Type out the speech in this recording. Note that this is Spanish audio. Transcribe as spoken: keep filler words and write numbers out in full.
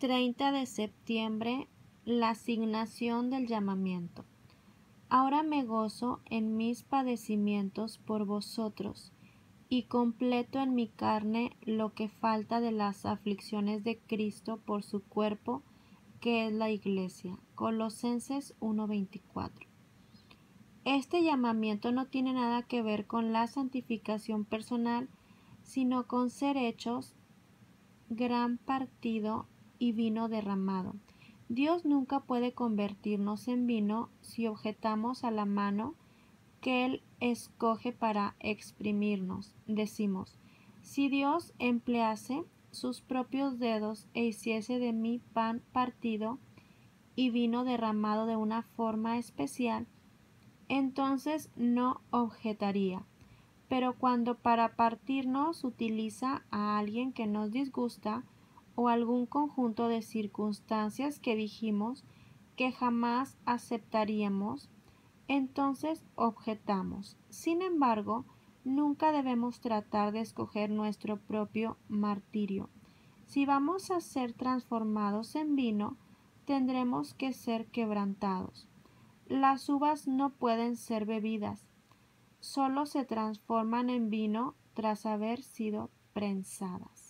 treinta de septiembre, la asignación del llamamiento. Ahora me gozo en mis padecimientos por vosotros, y completo en mi carne lo que falta de las aflicciones de Cristo por su cuerpo, que es la Iglesia. Colosenses uno veinticuatro. Este llamamiento no tiene nada que ver con la santificación personal, sino con ser hechos gran partido y vino derramado. Dios nunca puede convertirnos en vino si objetamos a la mano que Él escoge para exprimirnos. Decimos, si Dios emplease sus propios dedos e hiciese de mí pan partido y vino derramado de una forma especial, entonces no objetaría. Pero cuando para partirnos utiliza a alguien que nos disgusta o algún conjunto de circunstancias que dijimos que jamás aceptaríamos, entonces objetamos. Sin embargo, nunca debemos tratar de escoger nuestro propio martirio. Si vamos a ser transformados en vino, tendremos que ser quebrantados. Las uvas no pueden ser bebidas, solo se transforman en vino tras haber sido prensadas.